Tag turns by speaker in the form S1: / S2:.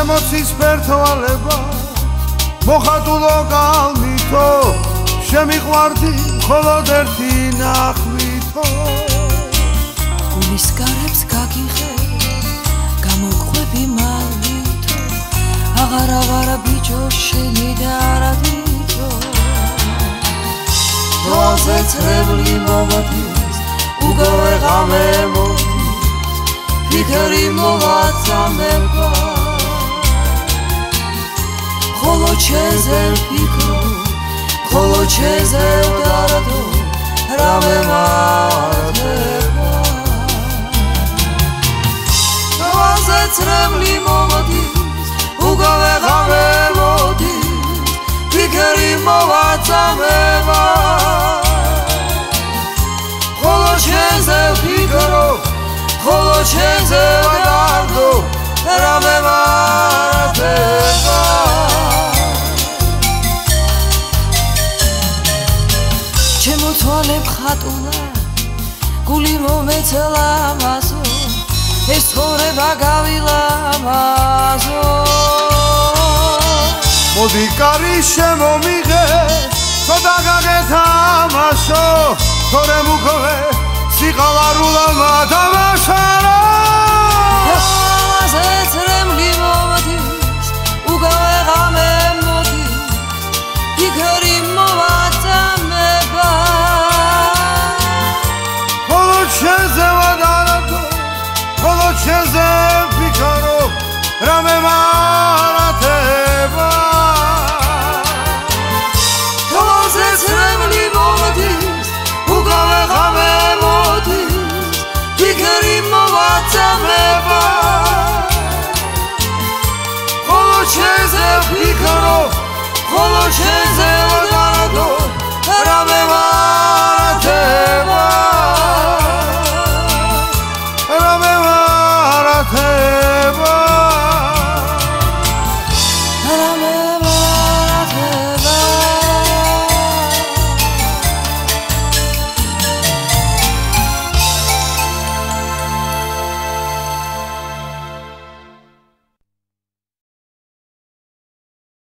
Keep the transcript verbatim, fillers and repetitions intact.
S1: შემოცის ფერთვალება მოხატულო კალმითო შემიყვარდი მხოლოდ ერთი ნახვითო
S2: გულის გარებს გაგიღე გამოგვხვები მალვითო აღარ აღარ ბიჭო შენი და არადითო თვალზე წრებლი მომდის უგავე ღამე მოდის ფიქრი მოვაწამება ხოლო ჩეზე ვფიქრო ხოლო ჩეზე ვდარდო რამე მარტება თვალზე წრებლი მომდის უგავე ღამე მოდის ფიქრი მოვაწამება ხოლო ჩეზე ვფიქრო ხოლო ჩეზე ვდარდო რამე მარტება ჩემო თვალებ ხატულა გული მომეცლა მასო ეს ცხოვრება გავილამაზო
S1: მოდი კარი შემომიღე ცოტა გაგეთამაშო თორე მუქოვე სიყავარულა მათამაშარო
S2: თვალზე წრემლი მომდის უგავე ღამე მოდის ფიქრი მოვაწამება
S1: ხოლო ჩეზე ვადარდო ხოლო ჩეზე ვფიქრო რამე მარათება
S2: თვალზე წრემლი მომდის უგავე ღამე მოდის ფიქრი მოვაწამება ხოლო ჩეზე ვფიქრო ხოლო ჩეზე ვადარდო რამე მარათება